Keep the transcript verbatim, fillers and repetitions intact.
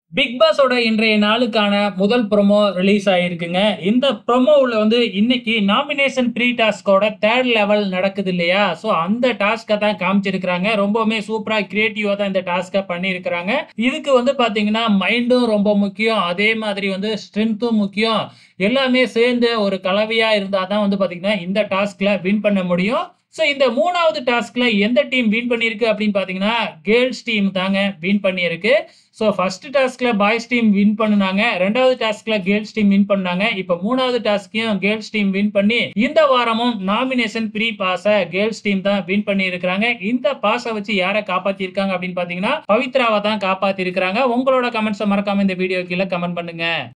Big பாஸோட இன்றைய நாளுக்கான முதல் ப்ரோமோ ரிலீஸ் ஆயிருக்குங்க. இந்த ப்ரோமோவுல வந்து இன்னைக்கு நாமினேஷன் ப்ரீ டாஸ்க்கோட தேர்ட் லெவல் நடக்குது இல்லையா? ஸோ அந்த டாஸ்க்க தான் காமிச்சிருக்கிறாங்க. ரொம்பவுமே சூப்பரா கிரியேட்டிவா தான் இந்த டாஸ்க்க பண்ணியிருக்கிறாங்க. இதுக்கு வந்து பார்த்தீங்கன்னா, மைண்டும் ரொம்ப முக்கியம். அதே மாதிரி வந்து ஸ்ட்ரென்த்தும் முக்கியம். எல்லாமே சேர்ந்து ஒரு கலவையா இருந்தா தான் வந்து பார்த்தீங்கன்னா, இந்த டாஸ்க்ல வின் பண்ண முடியும். ஸோ இந்த மூணாவது டாஸ்க்ல எந்த டீம் வின் பண்ணியிருக்கு அப்படின்னு பார்த்தீங்கன்னா, கேர்ல்ஸ் டீம் தாங்க வின் பண்ணியிருக்கு. ஸோ ஃபர்ஸ்ட் டாஸ்க்ல பாய்ஸ் டீம் வின் பண்ணுனாங்க. இரண்டாவது டாஸ்க்ல கேர்ல்ஸ் டீம் வின் பண்ணாங்க. இப்ப மூணாவது டாஸ்க்கையும் கேர்ல்ஸ் டீம் வின் பண்ணி, இந்த வாரமும் நாமினேஷன் ப்ரீ பாஸ கேர்ல்ஸ் டீம் தான் வின் பண்ணியிருக்கிறாங்க. இந்த பாஸ வச்சு யார காப்பாத்தியிருக்காங்க அப்படின்னு பார்த்தீங்கன்னா, பவித்ராவ தான் காப்பாத்தியிருக்கிறாங்க. உங்களோட கமெண்ட்ஸ மறக்காம இந்த வீடியோ கீழ கமெண்ட் பண்ணுங்க.